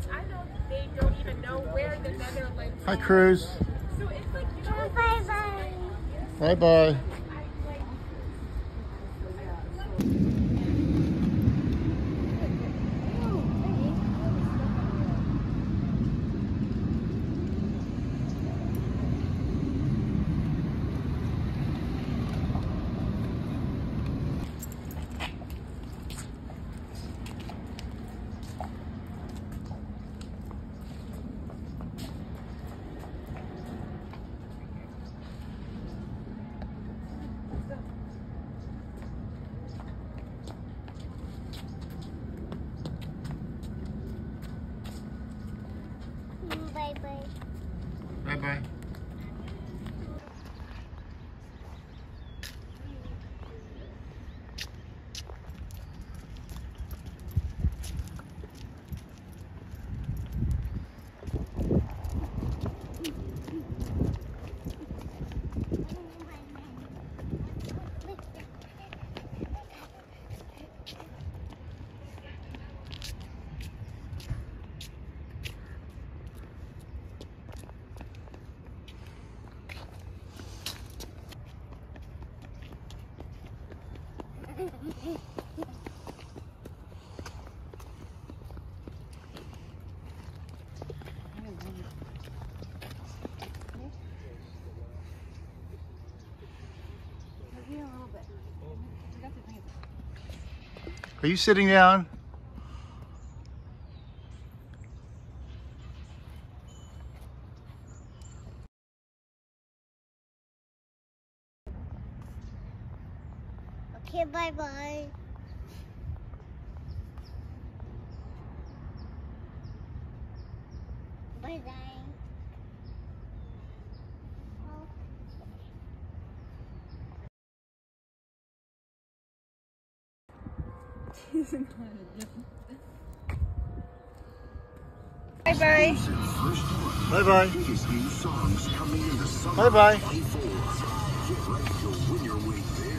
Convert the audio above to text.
I know they don't even know where the Netherlands Hi, are. Cruz. So it's like, you know, Bye bye. Bye bye. Bye bye. Are you sitting down? Okay, bye bye. Bye bye. bye bye. Bye bye. Bye bye.